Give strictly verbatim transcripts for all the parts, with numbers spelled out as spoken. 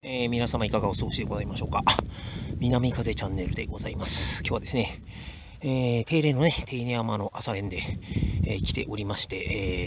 えー皆様いかがお過ごしでございましょうか。南風チャンネルでございます。今日はですね、えー定例のね、手稲山の朝練で、えー来ておりまして、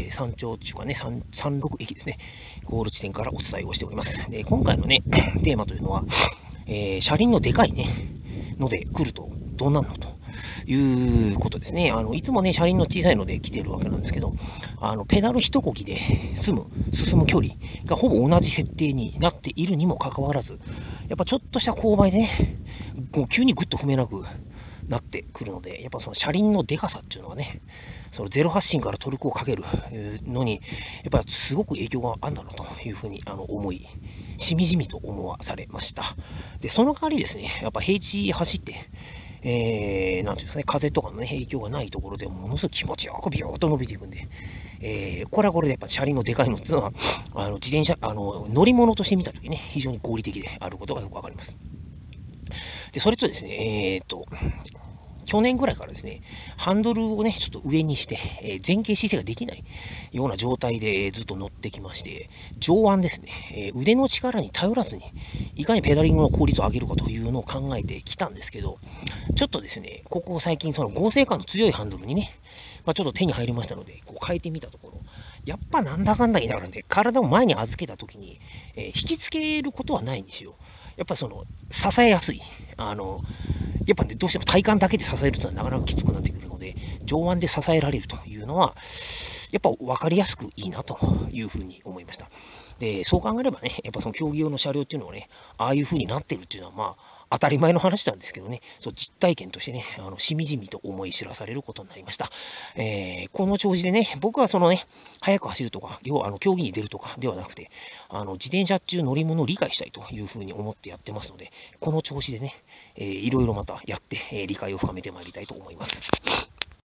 えー山頂中かね、さんさんろく駅ですね、ゴール地点からお伝えをしております。で、今回のね、テーマというのは、えー車輪のでかいね、ので来るとどうなるのということですね。あのいつもね、車輪の小さいので来てるわけなんですけど、あのペダル一漕ぎで済む、進む距離がほぼ同じ設定になっているにもかかわらず、やっぱちょっとした勾配でね、こう急にグッと踏めなくなってくるので、やっぱその車輪のでかさっていうのはね、そのゼロ発進からトルクをかけるのに、やっぱりすごく影響があるんだろうというふうにあの思い、しみじみと思わされました。で、その代わりですね、やっぱ平地走って、えー、なんていうんですかね、風とかの、ね、影響がないところでものすごく気持ちよくビューッと伸びていくんで、えー、これはこれでやっぱ車輪のでかいのっていうのは、あの自転車、あの乗り物として見たときね、非常に合理的であることがよくわかります。で、それとですね、えー、と、去年ぐらいからですね、ハンドルをね、ちょっと上にして、えー前傾姿勢ができないような状態で、えーずっと乗ってきまして、上腕ですね、えー腕の力に頼らずに、いかにペダリングの効率を上げるかというのを考えてきたんですけど、ちょっとですね、ここ最近、その合成感の強いハンドルにね、まあ、ちょっと手に入りましたので、こう変えてみたところ、やっぱなんだかんだ言いながらね、体を前に預けた時に、えー引きつけることはないんですよ。やっぱりその、支えやすい。あの、やっぱね、どうしても体幹だけで支えるっていうのはなかなかきつくなってくるので、上腕で支えられるというのは、やっぱ分かりやすくいいなというふうに思いました。で、そう考えればね、やっぱその競技用の車両っていうのはね、ああいうふうになってるっていうのは、まあ、当たり前の話なんですけどね、そう実体験としてね、あのしみじみと思い知らされることになりました。えーこの調子でね、僕はそのね、速く走るとか、要はあの競技に出るとかではなくて、あの自転車中乗り物を理解したいというふうに思ってやってますので、この調子でね、えーいろいろまたやって、えー理解を深めてまいりたいと思います。